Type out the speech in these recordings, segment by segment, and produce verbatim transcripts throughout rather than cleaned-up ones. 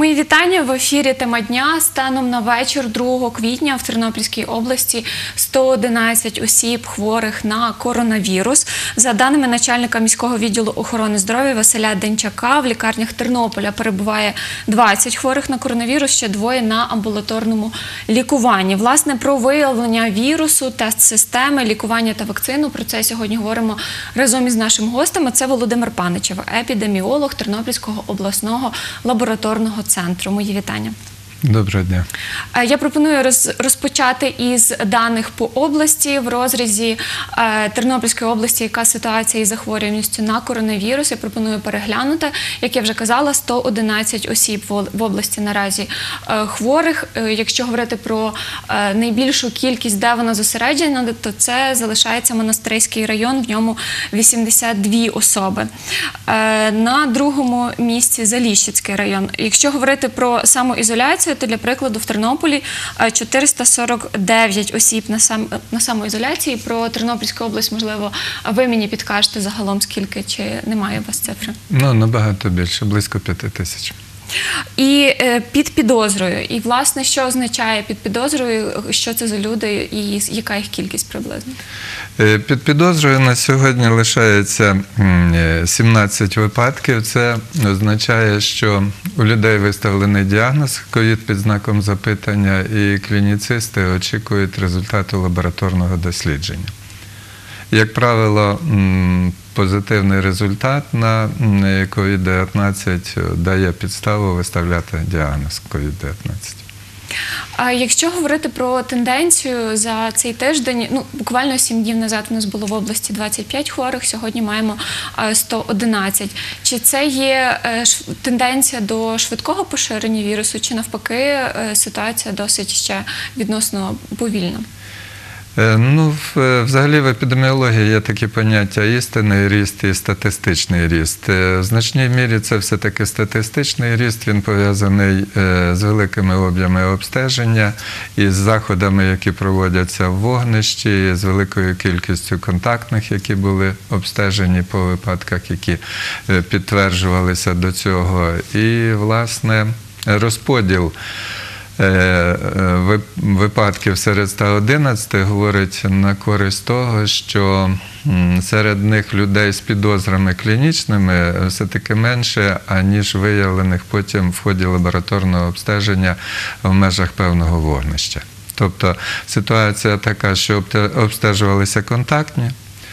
Мої вітання. В ефірі «Тема дня». Станом на вечір другого квітня в Тернопільській області сто одинадцять осіб хворих на коронавірус. За даними начальника міського відділу охорони здоров'я Василя Денчака, в лікарнях Тернополя перебуває двадцять хворих на коронавірус, ще двоє на амбулаторному лікуванні. Власне, про виявлення вірусу, тест-системи, лікування та вакцину. Про це сьогодні говоримо разом із нашим гостем. Це Володимир Паничев, епідеміолог Тернопільського обласного лабораторного центру. Мої вітання. Доброго дня. Я пропоную розпочати із даних по області. В розрізі Тернопільської області, яка ситуація із захворюваністю на коронавірус, я пропоную переглянути. Як я вже казала, сто одинадцять осіб в області наразі хворих. Якщо говорити про найбільшу кількість, де вона зосереджена, то це залишається Монастириський район, в ньому вісімдесят дві особи. На другому місці Заліщицький район. Якщо говорити про самоізоляцію, то для прикладу в Тернополі чотириста сорок дев'ять осіб на, сам, на самоізоляції. Про Тернопільську область, можливо, ви мені підкажете загалом скільки, чи немає у вас цифри? Ну, набагато більше, близько п'яти тисяч. І е, під підозрою. І, власне, що означає під підозрою, що це за люди і яка їх кількість приблизно? Під підозрою на сьогодні лишається сімнадцять випадків. Це означає, що у людей виставлений діагноз ковід під знаком запитання, і клініцисти очікують результату лабораторного дослідження. Як правило, позитивний результат на ковід дев'ятнадцять дає підставу виставляти діагноз ковід дев'ятнадцять. А якщо говорити про тенденцію за цей тиждень, ну, буквально сім днів назад у нас було в області двадцять п'ять хворих, сьогодні маємо сто одинадцять. Чи це є тенденція до швидкого поширення вірусу, чи навпаки ситуація досить ще відносно повільна? Ну, взагалі в епідеміології є такі поняття істинний ріст і статистичний ріст. В значній мірі це все-таки статистичний ріст, він пов'язаний з великими об'ємами обстеження, із заходами, які проводяться в вогнищі, з великою кількістю контактних, які були обстежені по випадках, які підтверджувалися до цього. І, власне, розподіл випадків серед ста одинадцяти говорить на користь того, що серед них людей з підозрами клінічними все-таки менше, аніж виявлених потім в ході лабораторного обстеження в межах певного вогнища. Тобто ситуація така, що обстежувалися контактні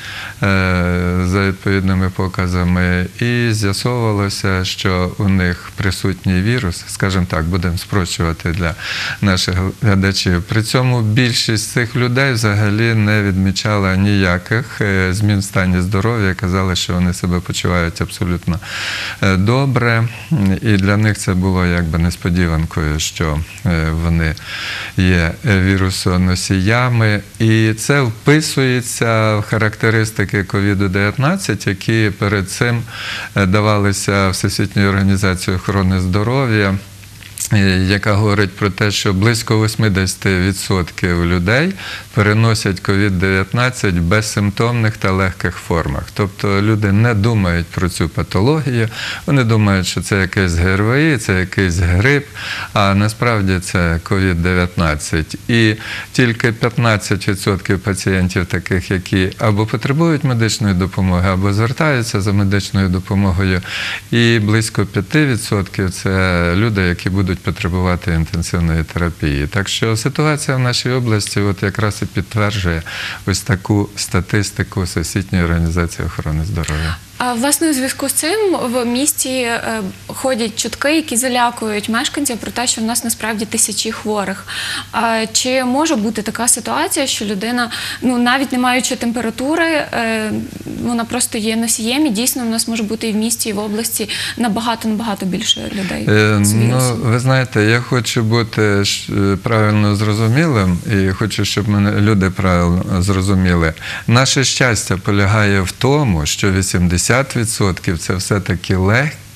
за відповідними показами, і з'ясовувалося, що у них присутній вірус, скажімо так, будемо спрощувати для наших глядачів. При цьому більшість цих людей взагалі не відмічала ніяких змін в стані здоров'я, казали, що вони себе почувають абсолютно добре, і для них це було якби несподіванкою, що вони є вірусоносіями, і це вписується в характеристики ковід дев'ятнадцять, які перед цим давалися Всесвітньою організацією охорони здоров'я, яка говорить про те, що близько вісімдесят відсотків людей переносять ковід дев'ятнадцять в безсимптомних та легких формах. Тобто люди не думають про цю патологію, вони думають, що це якийсь ГРВІ, це якийсь грип, а насправді це ковід дев'ятнадцять. І тільки п'ятнадцять відсотків пацієнтів таких, які або потребують медичної допомоги, або звертаються за медичною допомогою, і близько п'ять відсотків це люди, які будуть потребувати інтенсивної терапії. Так що ситуація в нашій області от якраз і підтверджує ось таку статистику Всесвітньої організації охорони здоров'я. А, власне, у зв'язку з цим в місті е, ходять чутки, які залякують мешканців про те, що в нас насправді тисячі хворих. А, чи може бути така ситуація, що людина, ну, навіть не маючи температури, е, вона просто є носієм, і дійсно в нас може бути і в місті, і в області набагато-набагато більше людей е, з вірусом? Ну, ви знаєте, я хочу бути правильно зрозумілим, і хочу, щоб мене люди правильно зрозуміли. Наше щастя полягає в тому, що вісімдесят відсотків це все-таки легкі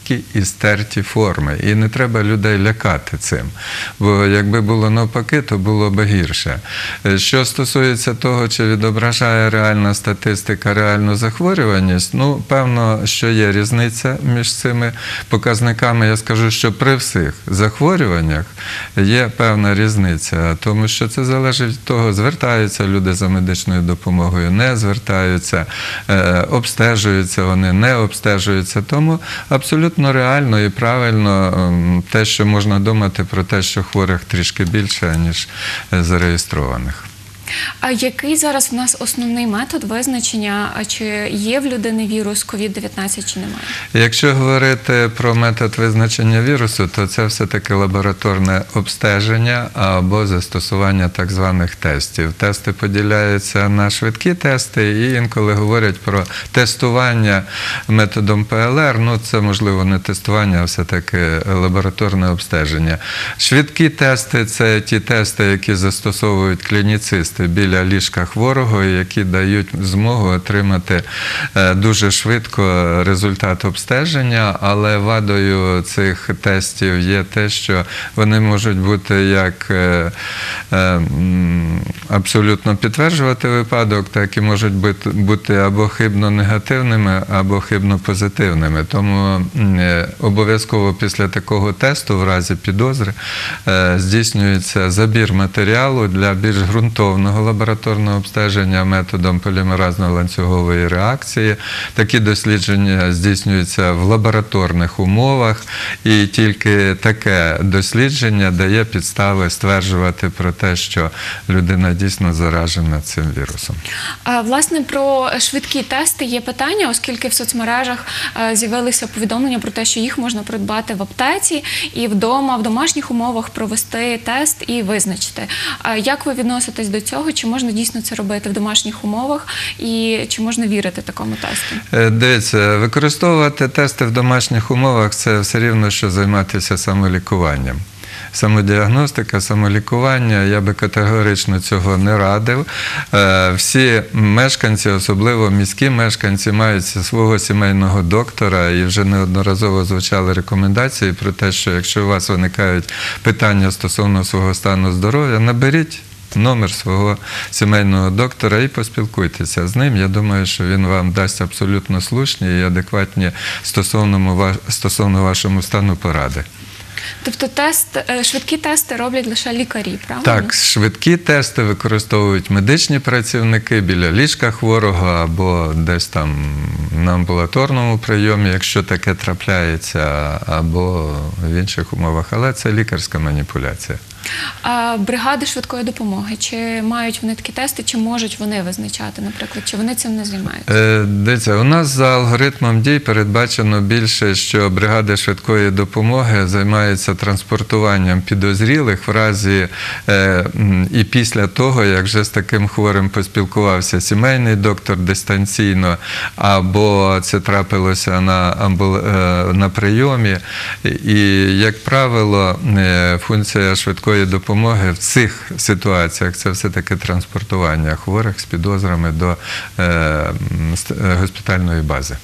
швидкі і стерті форми. І не треба людей лякати цим. Бо якби було навпаки, то було б гірше. Що стосується того, чи відображає реальна статистика реальну захворюваність, ну, певно, що є різниця між цими показниками. Я скажу, що при всіх захворюваннях є певна різниця, тому що це залежить від того, звертаються люди за медичною допомогою, не звертаються, обстежуються вони, не обстежуються. Тому абсолютно реально і правильно те, що можна думати про те, що хворих трішки більше, ніж зареєстрованих. А який зараз в нас основний метод визначення, чи є в людини вірус ковід дев'ятнадцять, чи немає? Якщо говорити про метод визначення вірусу, то це все-таки лабораторне обстеження або застосування так званих тестів. Тести поділяються на швидкі тести і інколи говорять про тестування методом пе ел ер. Ну, це, можливо, не тестування, а все-таки лабораторне обстеження. Швидкі тести – це ті тести, які застосовують клініцисти біля ліжка хворого, які дають змогу отримати дуже швидко результат обстеження, але вадою цих тестів є те, що вони можуть бути як абсолютно підтверджувати випадок, так і можуть бути або хибно негативними, або хибно позитивними. Тому обов'язково після такого тесту, в разі підозри, здійснюється забір матеріалу для більш ґрунтовного лабораторного обстеження методом полімеразно-ланцюгової реакції. Такі дослідження здійснюються в лабораторних умовах, і тільки таке дослідження дає підстави стверджувати про те, що людина дійсно заражена цим вірусом. А, власне, про швидкі тести є питання, оскільки в соцмережах з'явилися повідомлення про те, що їх можна придбати в аптеці і вдома, в домашніх умовах провести тест і визначити. А як ви відноситесь до цього? Чи можна дійсно це робити в домашніх умовах і чи можна вірити такому тесту? Дивіться, використовувати тести в домашніх умовах – це все рівно, що займатися самолікуванням. Самодіагностика, самолікування, я би категорично цього не радив. Всі мешканці, особливо міські мешканці, мають свого сімейного доктора, і вже неодноразово звучали рекомендації про те, що якщо у вас виникають питання стосовно свого стану здоров'я, наберіть номер свого сімейного доктора і поспілкуйтеся з ним. Я думаю, що він вам дасть абсолютно слушні і адекватні стосовно вашому стану поради. Тобто тест, швидкі тести роблять лише лікарі, правильно? Так, швидкі тести використовують медичні працівники біля ліжка хворого або десь там на амбулаторному прийомі, якщо таке трапляється, або в інших умовах. Але це лікарська маніпуляція. А бригади швидкої допомоги, чи мають вони такі тести, чи можуть вони визначати, наприклад, чи вони цим не займаються? Е, дивіться, у нас за алгоритмом дій передбачено більше, що бригади швидкої допомоги займаються транспортуванням підозрілих в разі е, і після того, як вже з таким хворим поспілкувався сімейний доктор дистанційно, або це трапилося на, амбул... е, на прийомі. І, як правило, е, функція швидкої допомоги в цих ситуаціях – це все-таки транспортування хворих з підозрами до е, госпітальної бази.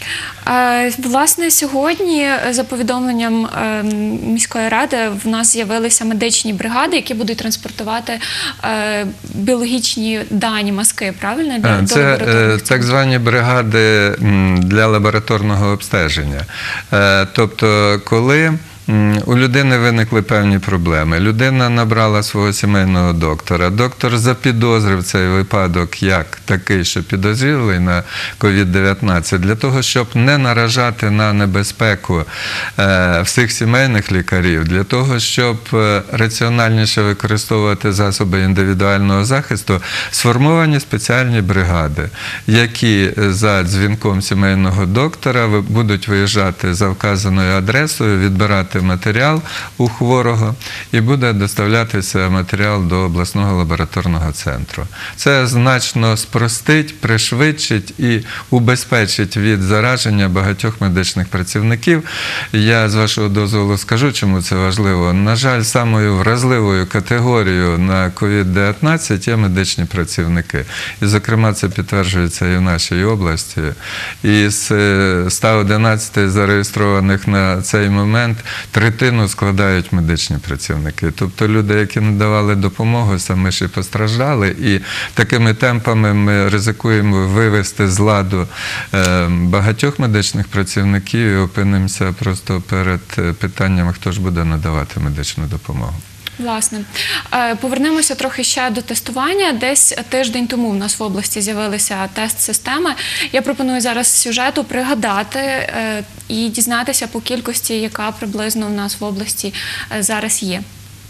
Власне, сьогодні, за повідомленням міської ради, в нас з'явилися медичні бригади, які будуть транспортувати біологічні дані, мазки, правильно? Для, Це так звані бригади для лабораторного обстеження. Тобто, коли у людини виникли певні проблеми. Людина набрала свого сімейного доктора. Доктор запідозрив цей випадок як такий, що підозрілий на ковід дев'ятнадцять, для того, щоб не наражати на небезпеку всіх сімейних лікарів, для того, щоб раціональніше використовувати засоби індивідуального захисту, сформовані спеціальні бригади, які за дзвінком сімейного доктора будуть виїжджати за вказаною адресою, відбирати збирати матеріал у хворого і буде доставлятися матеріал до обласного лабораторного центру. Це значно спростить, пришвидшить і убезпечить від зараження багатьох медичних працівників. Я, з вашого дозволу, скажу, чому це важливо. На жаль, самою вразливою категорією на ковід дев'ятнадцять є медичні працівники. І, зокрема, це підтверджується і в нашій області. Із ста одинадцяти зареєстрованих на цей момент третину складають медичні працівники. Тобто люди, які надавали допомогу, самі ж і постраждали. І такими темпами ми ризикуємо вивести з ладу багатьох медичних працівників і опинимося просто перед питанням, хто ж буде надавати медичну допомогу. Власне. Повернемося трохи ще до тестування. Десь тиждень тому в нас в області з'явилися тест-системи. Я пропоную зараз з сюжету пригадати і дізнатися по кількості, яка приблизно в нас в області зараз є.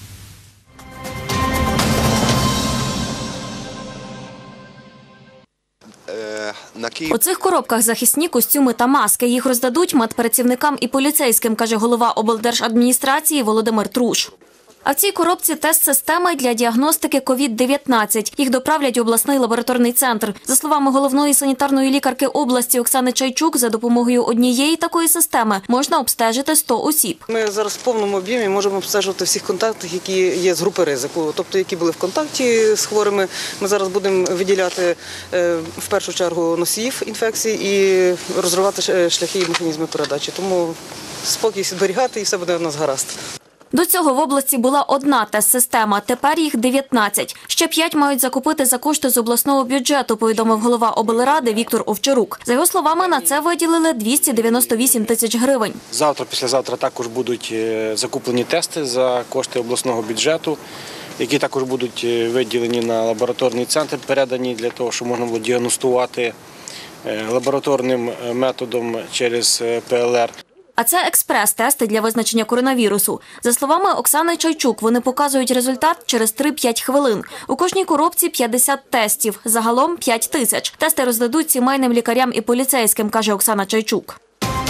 У цих коробках захисні костюми та маски. Їх роздадуть медпрацівникам і поліцейським, каже голова облдержадміністрації Володимир Труш. А в цій коробці тест-системи для діагностики ковід дев'ятнадцять. Їх доправлять у обласний лабораторний центр. За словами головної санітарної лікарки області Оксани Чайчук, за допомогою однієї такої системи можна обстежити сто осіб. Ми зараз в повному об'ємі можемо обстежувати всіх контактів, які є з групи ризику, тобто які були в контакті з хворими. Ми зараз будемо виділяти в першу чергу носіїв інфекції і розривати шляхи і механізми передачі. Тому спокій зберігати і все буде у нас гаразд. До цього в області була одна тест-система, тепер їх дев'ятнадцять. Ще п'ять мають закупити за кошти з обласного бюджету, повідомив голова облради Віктор Овчарук. За його словами, на це виділили двісті дев'яносто вісім тисяч гривень. Завтра, післязавтра також будуть закуплені тести за кошти обласного бюджету, які також будуть виділені на лабораторний центр, передані для того, щоб можна було діагностувати лабораторним методом через Пе Ел Ер. А це експрес-тести для визначення коронавірусу. За словами Оксани Чайчук, вони показують результат через три-п'ять хвилин. У кожній коробці п'ятдесят тестів, загалом п'ять тисяч. Тести роздадуть сімейним лікарям і поліцейським, каже Оксана Чайчук.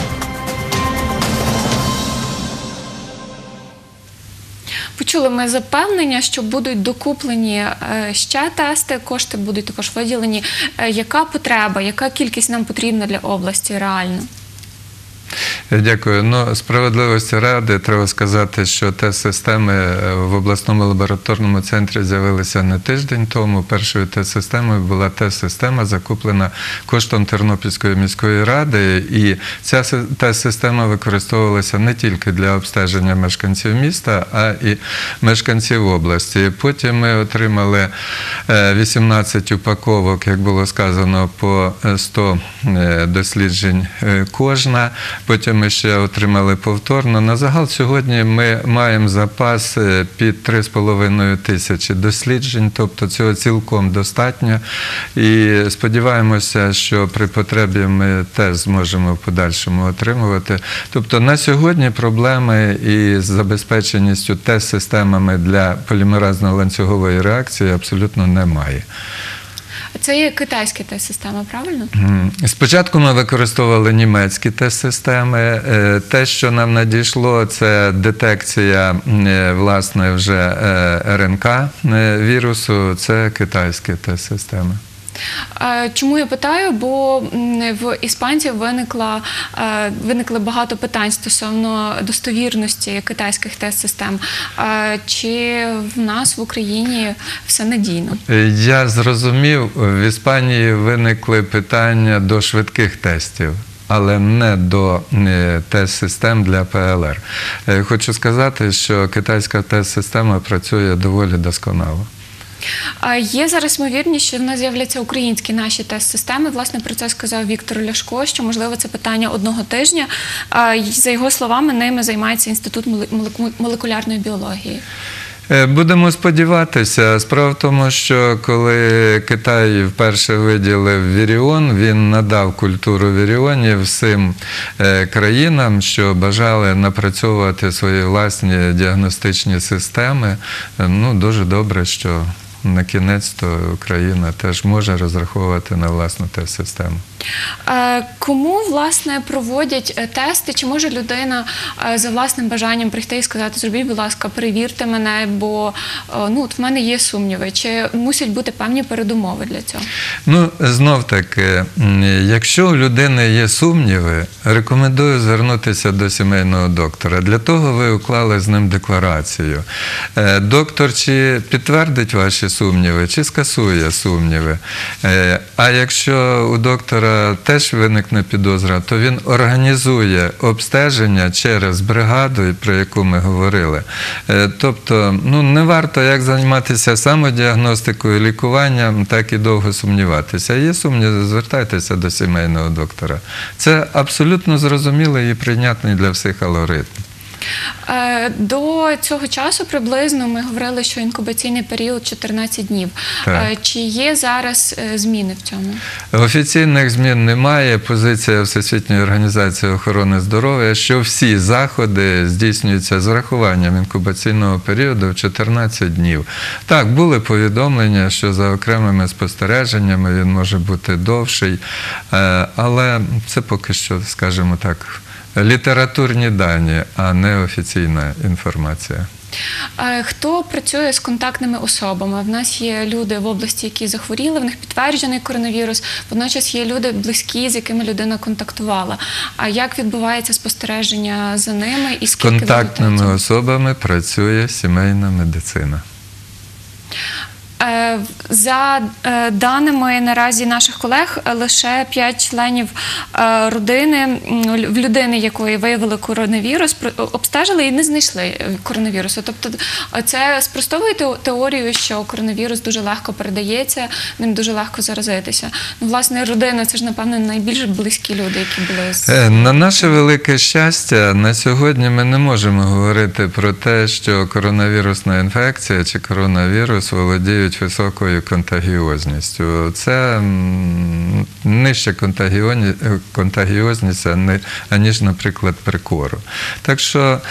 Почули ми запевнення, що будуть докуплені ще тести, кошти будуть також виділені. Яка потреба, яка кількість нам потрібна для області реально? Дякую. Ну, справедливості ради, треба сказати, що тест-системи в обласному лабораторному центрі з'явилися не тиждень тому. Першою тест-системою була тест-система, закуплена коштом Тернопільської міської ради. І ця тест-система використовувалася не тільки для обстеження мешканців міста, а і мешканців області. Потім ми отримали вісімнадцять упаковок, як було сказано, по сто досліджень кожна. Потім ми ще отримали повторно. На загал сьогодні ми маємо запас під три з половиною тисячі досліджень, тобто цього цілком достатньо. І сподіваємося, що при потребі ми теж зможемо в подальшому отримувати. Тобто на сьогодні проблеми із забезпеченістю тест-системами для полімеразно-ланцюгової реакції абсолютно немає. Це є китайські тест-системи, правильно? Спочатку ми використовували німецькі тест-системи. Те, що нам надійшло, це детекція, власне, вже Ер Ен Ка вірусу, це китайські тест-системи. Чому я питаю? Бо в іспанців виникла, виникли багато питань стосовно достовірності китайських тест-систем. Чи в нас в Україні все надійно? Я зрозумів, в Іспанії виникли питання до швидких тестів, але не до тест-систем для Пе Ел Ер. Хочу сказати, що китайська тест-система працює доволі досконало. Є зараз ймовірність, що в нас з'являться українські наші тест-системи. Власне, про це сказав Віктор Ляшко, що, можливо, це питання одного тижня. За його словами, ними займається Інститут молекулярної біології. Будемо сподіватися. Справа в тому, що коли Китай вперше виділив віріон, він надав культуру віріонів всім країнам, що бажали напрацьовувати свої власні діагностичні системи. Ну, дуже добре, що на кінець-то Україна теж може розраховувати на власну тест-систему. Е, Кому, власне, проводять е, тести? Чи може людина е, за власним бажанням прийти і сказати, зробіть, будь ласка, перевірте мене, бо е, ну, от в мене є сумніви? Чи мусять бути певні передумови для цього? Ну, знов-таки, якщо у людини є сумніви, рекомендую звернутися до сімейного доктора. Для того ви уклали з ним декларацію. Е, Доктор чи підтвердить ваші сумніви, чи скасує сумніви. Е, А якщо у доктора теж виникне підозра, то він організує обстеження через бригаду, про яку ми говорили. Тобто, ну, не варто як займатися самодіагностикою, лікуванням, так і довго сумніватися. Є сумніви, звертайтеся до сімейного доктора. Це абсолютно зрозумілий і прийнятний для всіх алгоритм. До цього часу приблизно ми говорили, що інкубаційний період чотирнадцять днів. Так. Чи є зараз зміни в цьому? Офіційних змін немає. Позиція Всесвітньої організації охорони здоров'я, що всі заходи здійснюються з урахуванням інкубаційного періоду в чотирнадцять днів. Так, були повідомлення, що за окремими спостереженнями він може бути довший, але це поки що, скажімо так, літературні дані, а не офіційна інформація. Хто працює з контактними особами? В нас є люди в області, які захворіли, в них підтверджений коронавірус, водночас є люди близькі, з якими людина контактувала. А як відбувається спостереження за ними? І з контактними особами працює сімейна медицина. За даними наразі наших колег, лише п'ять членів родини, в людини, якої виявили коронавірус, обстежили і не знайшли коронавірусу. Тобто це спростовує теорію, що коронавірус дуже легко передається, ним дуже легко заразитися. Ну, власне, родина – це ж, напевно, найбільш близькі люди, які були з... На наше велике щастя, на сьогодні ми не можемо говорити про те, що коронавірусна інфекція чи коронавірус володіють високою контагіозністю. Це нижча контагіозність, аніж, наприклад, при кору. Так що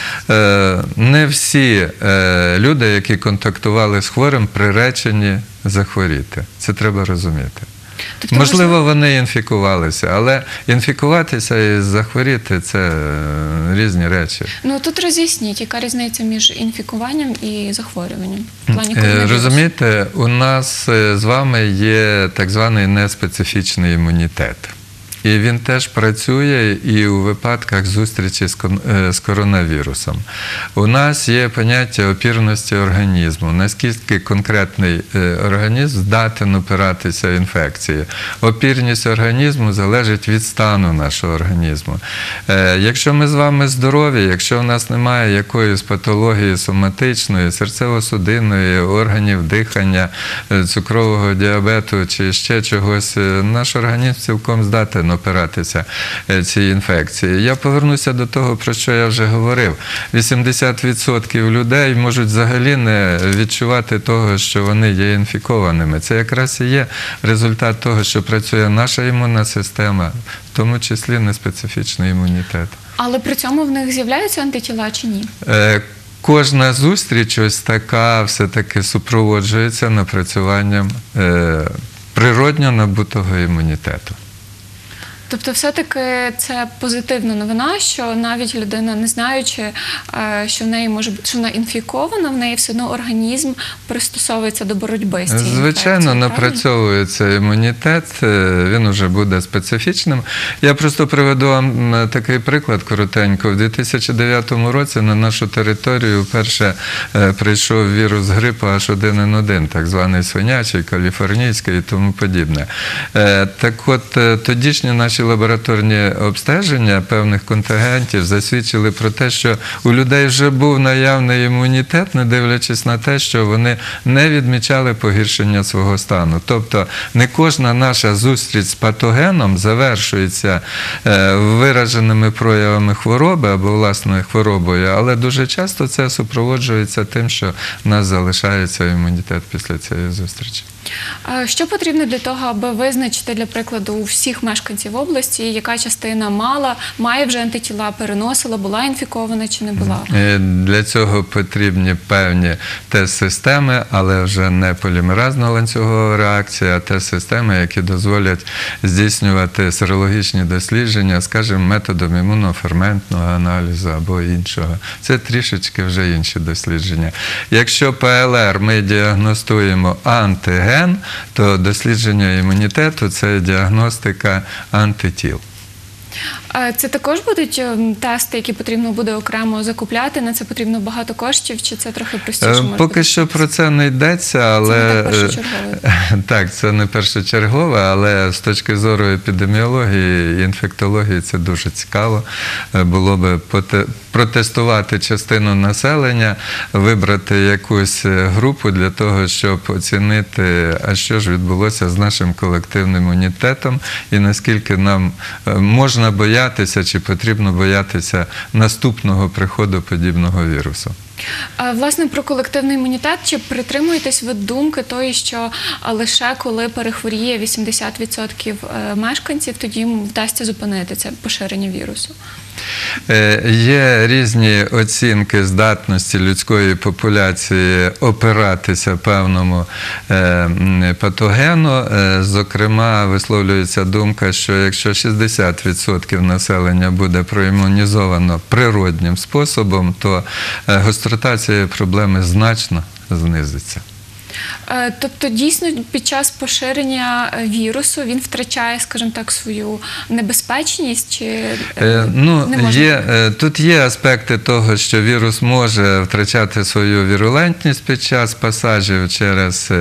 не всі люди, які контактували з хворим, приречені захворіти. Це треба розуміти. Тобто, можливо, можливо, вони інфікувалися, але інфікуватися і захворіти – це різні речі. Ну, тут роз'ясніть, яка різниця між інфікуванням і захворюванням в плані коронавірусу? Розумієте, у нас з вами є так званий неспецифічний імунітет. І він теж працює і у випадках зустрічі з коронавірусом. У нас є поняття опірності організму, наскільки конкретний організм здатен опиратися інфекції. Опірність організму залежить від стану нашого організму. Якщо ми з вами здорові, якщо у нас немає якоїсь патології соматичної, серцево-судинної, органів дихання, цукрового діабету чи ще чогось, наш організм цілком здатен опиратися цій інфекції. Я повернуся до того, про що я вже говорив. вісімдесят відсотків людей можуть взагалі не відчувати того, що вони є інфікованими. Це якраз і є результат того, що працює наша імунна система, в тому числі неспецифічний імунітет. Але при цьому в них з'являються антитіла чи ні? Кожна зустріч ось така все-таки супроводжується напрацюванням природньо набутого імунітету. Тобто все-таки це позитивна новина, що навіть людина, не знаючи, що в неї може бути, що вона інфікована, в неї все одно організм пристосовується до боротьби з цією інфекцією. Звичайно, напрацьовується імунітет, він вже буде специфічним. Я просто приведу вам такий приклад коротенько. В дві тисячі дев'ятому році на нашу територію вперше прийшов вірус грипу ейч один ен один, так званий свинячий, каліфорнійський і тому подібне. Так от, тодішні наші лабораторні обстеження певних контингентів засвідчили про те, що у людей вже був наявний імунітет, не дивлячись на те, що вони не відмічали погіршення свого стану. Тобто не кожна наша зустріч з патогеном завершується вираженими проявами хвороби або власною хворобою, але дуже часто це супроводжується тим, що в нас залишається імунітет після цієї зустрічі. Що потрібно для того, аби визначити, для прикладу, у всіх мешканців області, області, яка частина мала, має вже антитіла, переносила, була інфікована чи не була? Для цього потрібні певні тест-системи, але вже не полімеразна ланцюгова реакція, а тест-системи, які дозволять здійснювати серологічні дослідження, скажімо, методом імуноферментного аналізу або іншого. Це трішечки вже інші дослідження. Якщо ПЛР ми діагностуємо антиген, то дослідження імунітету – це діагностика антитіл. Це також будуть тести, які потрібно буде окремо закупляти? На це потрібно багато коштів, чи це трохи простіше може бути? Поки що про це не йдеться, але… Це не так першочергове. Так, це не першочергове, але з точки зору епідеміології і інфектології це дуже цікаво. Було би протестувати частину населення, вибрати якусь групу для того, щоб оцінити, а що ж відбулося з нашим колективним імунітетом і наскільки нам можна боятися чи потрібно боятися наступного приходу подібного вірусу. Власне, про колективний імунітет, чи притримуєтесь ви думки тої, що лише коли перехворіє вісімдесят відсотків мешканців, тоді їм вдасться зупинити це поширення вірусу? Є різні оцінки здатності людської популяції опиратися певному патогену. Зокрема, висловлюється думка, що якщо шістдесят відсотків населення буде проімунізовано природнім способом, то гострота цієї проблеми значно знизиться. Тобто, дійсно, під час поширення вірусу він втрачає, скажімо так, свою небезпечність? Чи ну, не можна? Є, тут є аспекти того, що вірус може втрачати свою вірулентність під час пасажів через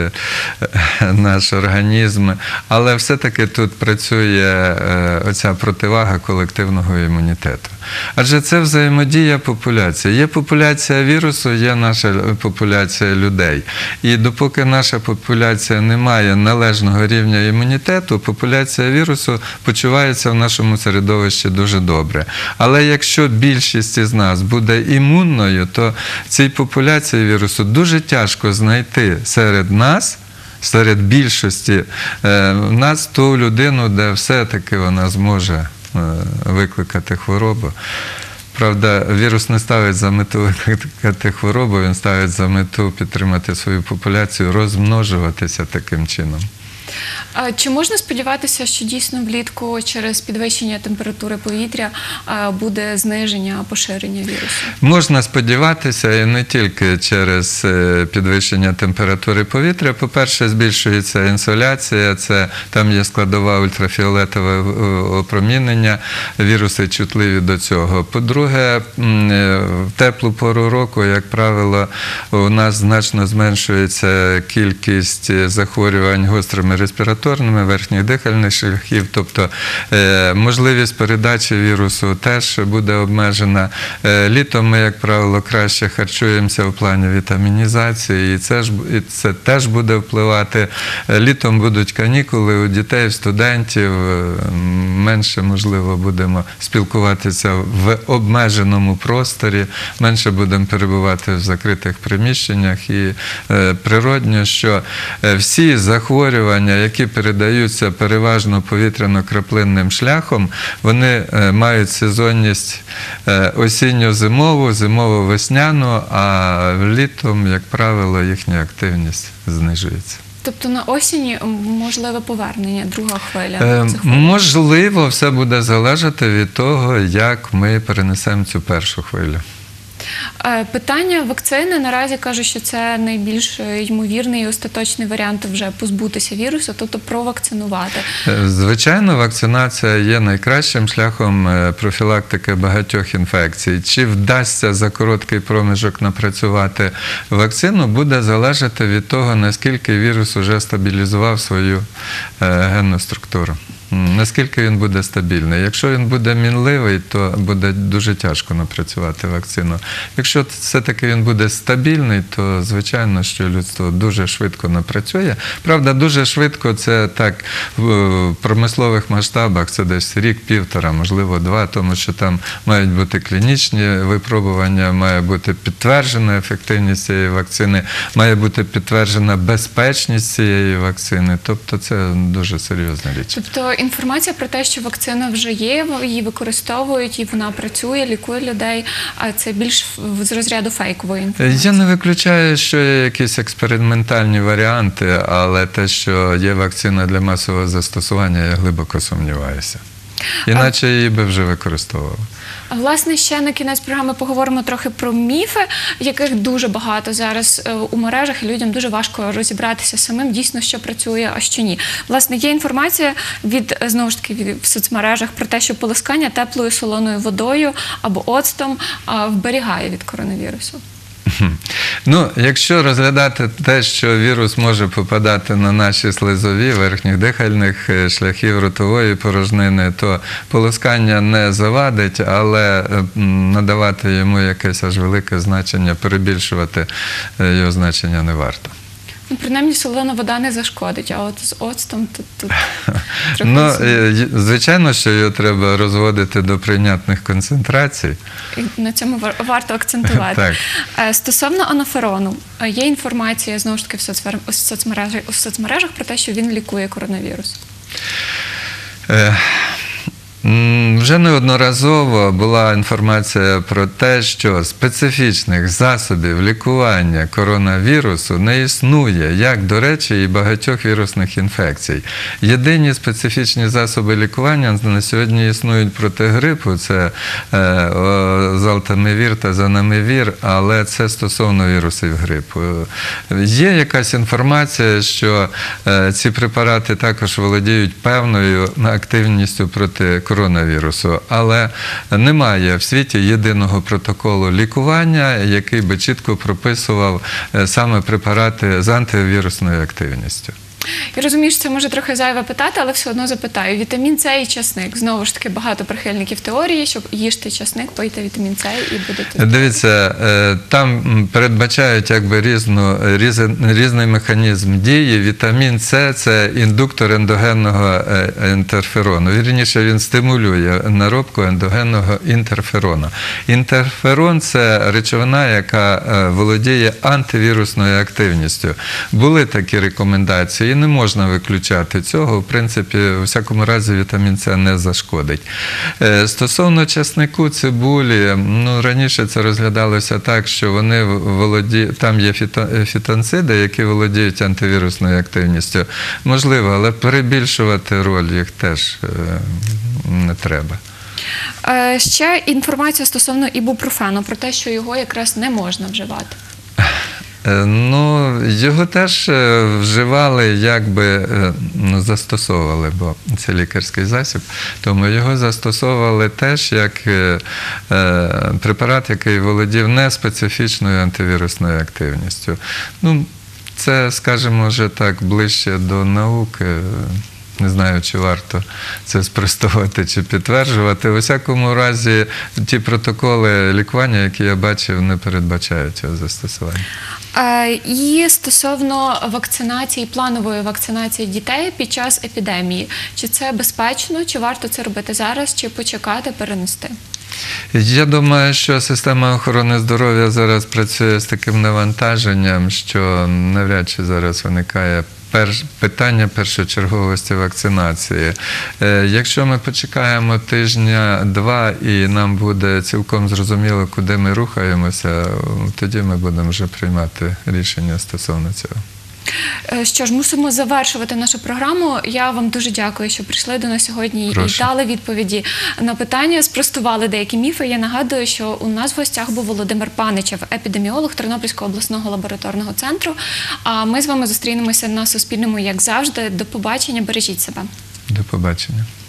наш організм, але все-таки тут працює оця противага колективного імунітету. Адже це взаємодія популяції. Є популяція вірусу, є наша популяція людей. І допоки наша популяція не має належного рівня імунітету, популяція вірусу почувається в нашому середовищі дуже добре. Але якщо більшість із нас буде імунною, то цій популяції вірусу дуже тяжко знайти серед нас, серед більшості нас ту людину, де все-таки вона зможе викликати хворобу. Правда, вірус не ставить за мету викликати хворобу, він ставить за мету підтримати свою популяцію, розмножуватися таким чином. Чи можна сподіватися, що дійсно влітку через підвищення температури повітря буде зниження поширення вірусу? Можна сподіватися, і не тільки через підвищення температури повітря. По-перше, збільшується інсоляція, це, там є складова ультрафіолетове опромінення, віруси чутливі до цього. По-друге, в теплу пору року, як правило, у нас значно зменшується кількість захворювань гострими респіраторними, верхніх дихальних шляхів, тобто можливість передачі вірусу теж буде обмежена. Літом ми, як правило, краще харчуємося в плані вітамінізації, і це, ж, і це теж буде впливати. Літом будуть канікули у дітей, в студентів, менше, можливо, будемо спілкуватися в обмеженому просторі, менше будемо перебувати в закритих приміщеннях, і природньо, що всі захворювання, які передаються переважно повітряно-краплинним шляхом, вони мають сезонність осінньо-зимову, зимово-весняну, а літом, як правило, їхня активність знижується. Тобто на осені можливе повернення, друга хвиля цих хвороб? Можливо, все буде залежати від того, як ми перенесемо цю першу хвилю. Питання вакцини. Наразі кажуть, що це найбільш ймовірний і остаточний варіант вже позбутися вірусу, тобто провакцинувати. Звичайно, вакцинація є найкращим шляхом профілактики багатьох інфекцій. Чи вдасться за короткий проміжок напрацювати вакцину, буде залежати від того, наскільки вірус уже стабілізував свою генну структуру. Наскільки він буде стабільний. Якщо він буде мінливий, то буде дуже тяжко напрацювати вакцину. Якщо все-таки він буде стабільний, то звичайно, що людство дуже швидко напрацює. Правда, дуже швидко це так в промислових масштабах, це десь рік-півтора, можливо, два, тому що там мають бути клінічні випробування, має бути підтверджена ефективність цієї вакцини, має бути підтверджена безпечність цієї вакцини. Тобто це дуже серйозна річ. Тобто інформація про те, що вакцина вже є, її використовують, і вона працює, лікує людей, а це більш в- з розряду фейкової інформації. Я не виключаю, що є якісь експериментальні варіанти, але те, що є вакцина для масового застосування, я глибоко сумніваюся. Іначе її би вже використовували. А, Власне, ще на кінець програми поговоримо трохи про міфи, яких дуже багато зараз е, у мережах, і людям дуже важко розібратися самим, дійсно, що працює, а що ні. Власне, є інформація від, е, знову ж таки, від- в соцмережах про те, що полоскання теплою солоною водою або оцтом а, вберігає від коронавірусу. Ну, якщо розглядати те, що вірус може попадати на наші слизові, верхніх дихальних е, шляхів ротової порожнини, то полоскання не завадить, але е, м, надавати йому якесь аж велике значення, перебільшувати е, його значення не варто. Ну, принаймні, солона вода не зашкодить, а от з оцтом тут, тут трохи Ну, сумно. е, й- звичайно, що його треба розводити до прийнятних концентрацій. І на цьому вар- варто акцентувати. Так. Е, Стосовно анаферону, е, є інформація, знову ж таки, в соцмер- в соцмережах, в соцмережах про те, що він лікує коронавірус. Е, м, Вже неодноразово була інформація про те, що специфічних засобів лікування коронавірусу не існує, як, до речі, і багатьох вірусних інфекцій. Єдині специфічні засоби лікування на сьогодні існують проти грипу, це е, о, залтамивір та занамивір, але це стосовно вірусів грипу. Є якась інформація, що е, ці препарати також володіють певною активністю проти коронавірусу, але немає в світі єдиного протоколу лікування, який би чітко прописував е, саме препарати з антивірусною активністю. Я розумію, що це може трохи зайве питати, але все одно запитаю. Вітамін С і часник. Знову ж таки, багато прихильників теорії, що їжте часник, пийте вітамін С і будете... Дивіться, е, там передбачають якби різну, різен- різний механізм дії. Вітамін С – це індуктор ендогенного е, інтерферону. Вірніше, він стимулює наробку ендогенного інтерферона. Інтерферон – це речовина, яка е, володіє антивірусною активністю. Були такі рекомендації, і не можна виключати цього. В принципі, у всякому разі, вітамін С не зашкодить. Е, Стосовно часнику, цибулі, ну, раніше це розглядалося так, що вони володі... там є фіто... фітонциди, які володіють антивірусною активністю. Можливо, але перебільшувати роль їх теж е, не треба. Е, Ще інформація стосовно ібупрофену, про те, що його якраз не можна вживати. Е, Ну, його теж е, вживали, якби е, ну, застосовували, бо це лікарський засіб, тому його застосовували теж як е, е, препарат, який володів неспецифічною антивірусною активністю. Ну, це, скажімо, вже так ближче до науки. Не знаю, чи варто це спростувати чи підтверджувати. У всякому разі, ті протоколи лікування, які я бачив, не передбачають цього застосування. Е, І стосовно вакцинації, планової вакцинації дітей під час епідемії. Чи це безпечно, чи варто це робити зараз, чи почекати, перенести? Я думаю, що система охорони здоров'я зараз працює з таким навантаженням, що навряд чи зараз виникає перш... питання першочерговості вакцинації. Е, Якщо ми почекаємо тижня-два і нам буде цілком зрозуміло, куди ми рухаємося, тоді ми будемо вже приймати рішення стосовно цього. Е, Що ж, мусимо завершувати нашу програму. Я вам дуже дякую, що прийшли до нас сьогодні Прошу. і дали відповіді на питання, спростували деякі міфи. Я нагадую, що у нас в гостях був Володимир Паничев, епідеміолог Тернопільського обласного лабораторного центру. А ми з вами зустрінемося на Суспільному, як завжди. До побачення, бережіть себе. До побачення.